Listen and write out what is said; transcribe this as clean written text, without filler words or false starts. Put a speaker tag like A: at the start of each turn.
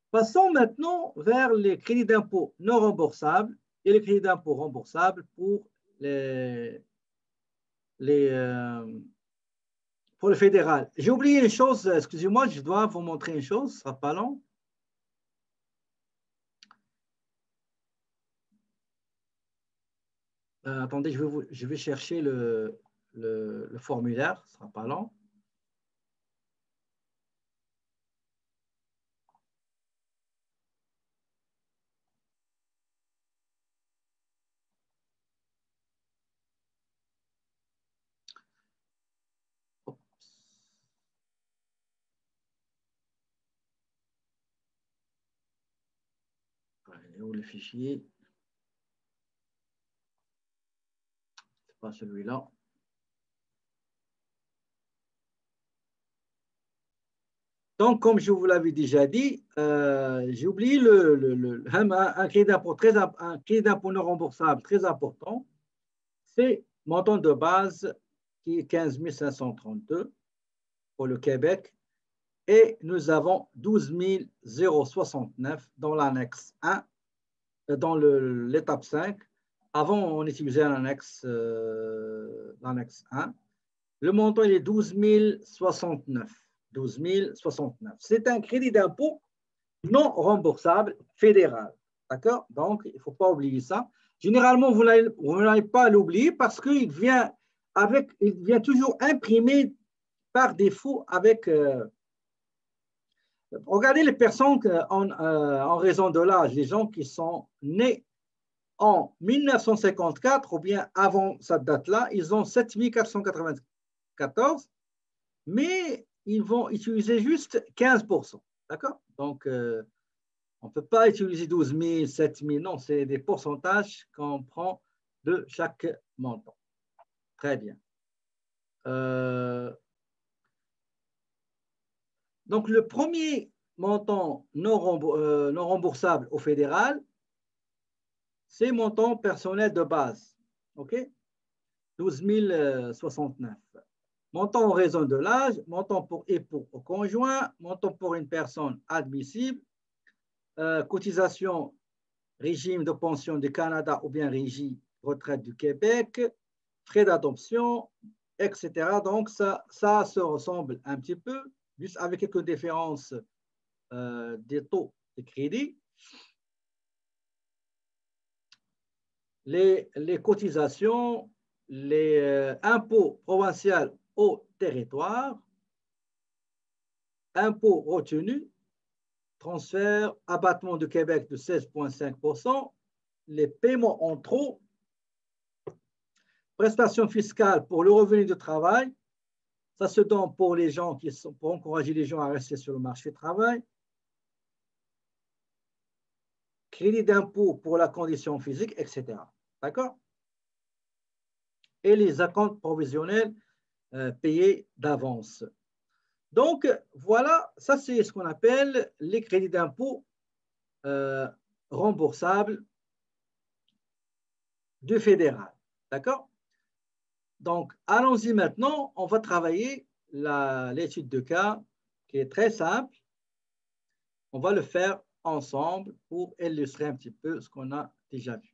A: Passons maintenant vers les crédits d'impôt non remboursables et les crédits d'impôt remboursables les, euh, pour le fédéral. J'ai oublié une chose, excusez-moi, je dois vous montrer une chose, ce ne sera pas long. Attendez, je vais chercher le formulaire, ce ne sera pas long. Où le fichier? Ce n'est pas celui-là. Donc, comme je vous l'avais déjà dit, j'ai oublié un crédit d'impôt non remboursable très important. C'est montant de base qui est 15 532 pour le Québec. Et nous avons 12 069 dans l'annexe 1, dans l'étape 5. Avant, on utilisait l'annexe 1. Le montant il est 12 069. 12 069. C'est un crédit d'impôt non remboursable fédéral. D'accord? Donc, il ne faut pas oublier ça. Généralement, vous n'allez pas l'oublier parce qu'il vient toujours imprimé par défaut avec. Regardez les personnes en raison de l'âge, les gens qui sont nés en 1954 ou bien avant cette date-là, ils ont 7 494, mais ils vont utiliser juste 15%. D'accord? Donc, on ne peut pas utiliser 12 000, 7 000, non, c'est des pourcentages qu'on prend de chaque montant. Très bien. Donc, le premier montant non remboursable au fédéral, c'est montant personnel de base. OK? 12 069. Montant en raison de l'âge, montant pour époux ou conjoint, montant pour une personne admissible, cotisation régime de pension du Canada ou bien régie retraite du Québec, frais d'adoption, etc. Donc, ça se ressemble un petit peu, juste avec quelques différences des taux de crédit. Les cotisations, les impôts provinciaux au territoire, impôts retenus, transfert, abattement du Québec de 16,5%, les paiements en trop, prestations fiscales pour le revenu de travail, ça se donne pour les gens pour encourager les gens à rester sur le marché du travail, crédit d'impôt pour la condition physique, etc. D'accord? Et les acomptes provisionnels payés d'avance. Donc, voilà, ça c'est ce qu'on appelle les crédits d'impôt remboursables du fédéral. D'accord? Donc, allons-y maintenant. On va travailler l'étude de cas qui est très simple. On va le faire ensemble pour illustrer un petit peu ce qu'on a déjà vu.